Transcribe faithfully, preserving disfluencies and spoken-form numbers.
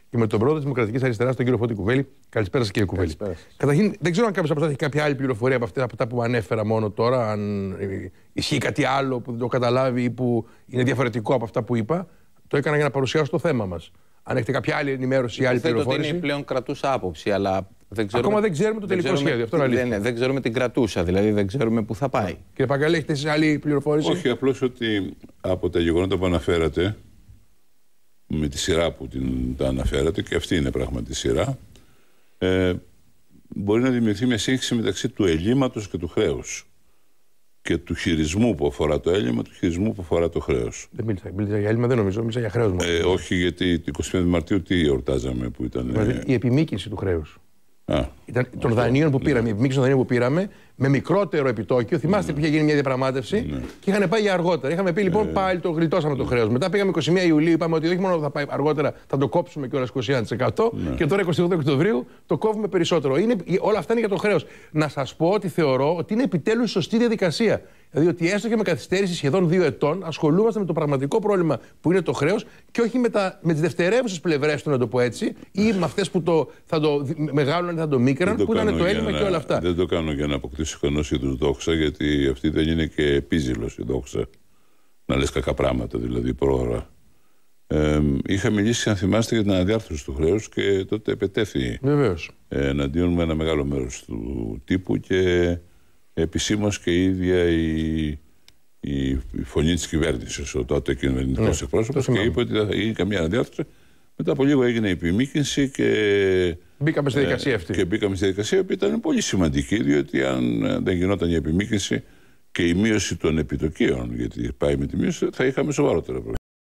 και με τον πρόεδρο της Δημοκρατικής Αριστεράς, τον κύριο Φώτη Κουβέλη. Καλησπέρα σας, κύριε Κουβέλη. Καταρχήν, δεν ξέρω αν κάποιος από εσάς έχει κάποια άλλη πληροφορία από αυτά, από αυτά που ανέφερα μόνο τώρα, αν ισχύει κάτι άλλο που δεν το καταλάβει ή που είναι διαφορετικό από αυτά που είπα. Το έκανα για να παρουσιάσω το θέμα μας. Αν έχετε κάποια άλλη ενημέρωση ή άλλη πληροφόρηση. Ότι είναι πλέον κρατούσα άποψη, αλλά δεν ξέρουμε, ακόμα δεν ξέρουμε το τελικό σχέδιο. Αυτό είναι δεν, δεν ξέρουμε την κρατούσα, δηλαδή δεν ξέρουμε πού θα πάει. Κύριε Παγκαλή, έχετε εσείς άλλη πληροφόρηση? Όχι, απλώς ότι από τα γεγονότα που αναφέρατε, με τη σειρά που την, τα αναφέρατε, και αυτή είναι πράγματι σειρά, ε, μπορεί να δημιουργηθεί μια σύγχυση μεταξύ του ελλείμματος και του χρέους. Και του χειρισμού που αφορά το έλλειμμα, του χειρισμού που αφορά το χρέος. Δεν μίλησα, μίλησα για έλλειμμα, δεν νομίζω, μίλησα για χρέος. Ε, όχι, γιατί την εικοστή πέμπτη Μαρτίου τι εορτάζαμε που ήταν. Δηλαδή, η επιμήκυνση του χρέους. Α, ήταν των δανείων που πήραμε, ναι. Η επιμήκυνση των δανείων που πήραμε με μικρότερο επιτόκιο. Θυμάστε, ναι, που είχε γίνει μια διαπραγμάτευση, ναι, και είχαν πάει για αργότερα. Είχαμε πει λοιπόν, ε, πάλι το γλιτώσαμε, ναι, το χρέος. Μετά πήγαμε εικοστή πρώτη Ιουλίου, είπαμε ότι όχι μόνο θα πάει αργότερα, θα το κόψουμε κιόλας είκοσι ένα τοις εκατό, ναι, και τώρα εικοστή όγδοη Οκτωβρίου το κόβουμε περισσότερο. Είναι, όλα αυτά είναι για το χρέος. Να σας πω ότι θεωρώ ότι είναι επιτέλους σωστή διαδικασία. Δηλαδή ότι έστω και με καθυστέρηση σχεδόν δύο ετών ασχολούμαστε με το πραγματικό πρόβλημα που είναι το χρέος και όχι με, τα, με τις δευτερεύουσες πλευρές του, να το πω έτσι, ή με αυτές που το, θα το μεγάλωναν ή θα το μίκραν, που ήταν το έλλειμμα και όλα αυτά. Δεν το κάνω για να αποκτήσω ικανός είδους δόξα, γιατί αυτή δεν είναι και επίζηλος η δόξα. Να λες κακά πράγματα, δηλαδή πρόωρα. Ε, είχα μιλήσει, αν θυμάστε, για την αναδιάρθρωση του χρέους και τότε επετέθη εναντίον μου ένα μεγάλο μέρος του τύπου και επισήμως και η ίδια η, η, η φωνή της κυβέρνησης, ο τότε κυβερνητικός, ναι, εκπρόσωπος, και είπε ότι δεν θα γίνει καμία αναδιάρθρωση. Μετά από λίγο έγινε η επιμήκυνση και μπήκαμε στη διαδικασία αυτή. Και μπήκαμε στη διαδικασία που ήταν πολύ σημαντική, διότι αν δεν γινόταν η επιμήκυνση και η μείωση των επιτοκίων, γιατί πάει με τη μείωση, θα είχαμε σοβαρότερα προβλήματα.